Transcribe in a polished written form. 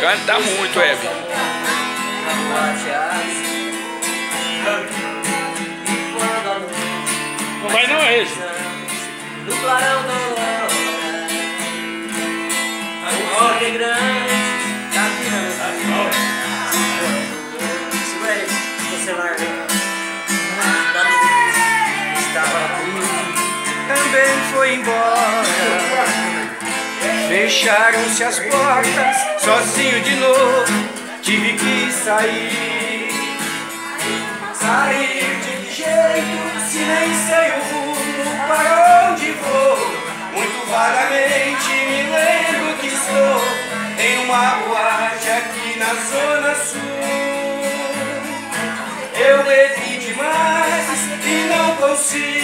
Canta muito, Hebe. Não vai não, é esse. No clarão da aurora, o rock grande tá virando. Segura aí, o celular da luz estava também foi embora. Fecharam-se as portas, sozinho de novo, tive que sair. Sair de que jeito, se nem sei o rumo, para onde vou? Muito vagamente me lembro que estou em uma boate aqui na Zona Sul. Eu bebi demais e não consigo